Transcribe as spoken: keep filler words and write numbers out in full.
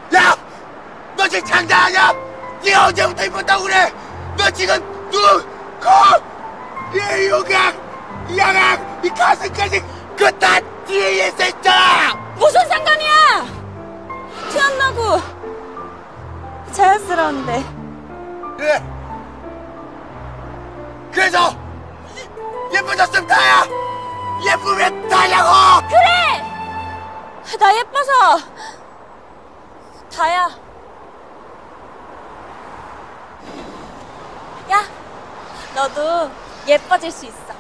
야! 너 지금 장난하냐? 네가 언제부터 이뻤다고 그래? 너 지금 눈, 코, 이 요각, 이 양악, 이 가슴까지 그 다 디에이에스 했잖아! 무슨 상관이야! 티 안 나고 자연스러운데. 그래. 그래서 예뻐졌으면 다야! 예쁘면 다냐고! 그래! 나 예뻐서 다야. 야, 너도 예뻐질 수 있어.